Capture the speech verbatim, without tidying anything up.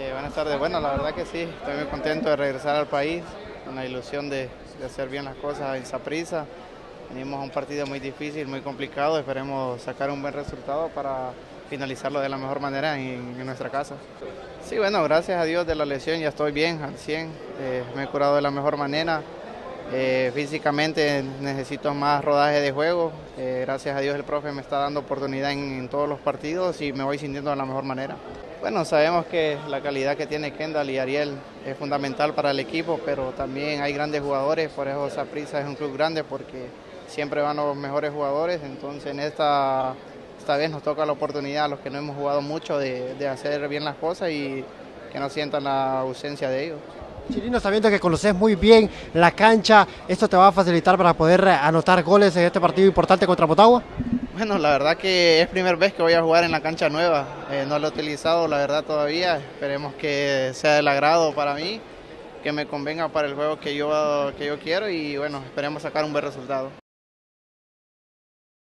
Eh, buenas tardes. Bueno, la verdad que sí, estoy muy contento de regresar al país, con la ilusión de, de hacer bien las cosas en Saprissa. Venimos a un partido muy difícil, muy complicado, esperemos sacar un buen resultado para finalizarlo de la mejor manera en, en nuestra casa. Sí, bueno, gracias a Dios de la lesión ya estoy bien, al cien, eh, me he curado de la mejor manera. Eh, físicamente necesito más rodaje de juego, eh, gracias a Dios el profe me está dando oportunidad en, en todos los partidos y me voy sintiendo de la mejor manera. Bueno, sabemos que la calidad que tiene Kendall y Ariel es fundamental para el equipo, pero también hay grandes jugadores, por eso Saprissa es un club grande porque siempre van los mejores jugadores, entonces en esta, esta vez nos toca la oportunidad a los que no hemos jugado mucho de, de hacer bien las cosas y que no sientan la ausencia de ellos. Chirino, sabiendo que conoces muy bien la cancha, ¿esto te va a facilitar para poder anotar goles en este partido importante contra Motagua? Bueno, la verdad que es primera vez que voy a jugar en la cancha nueva, eh, no lo he utilizado la verdad todavía, esperemos que sea del agrado para mí, que me convenga para el juego que yo, que yo quiero y bueno, esperemos sacar un buen resultado.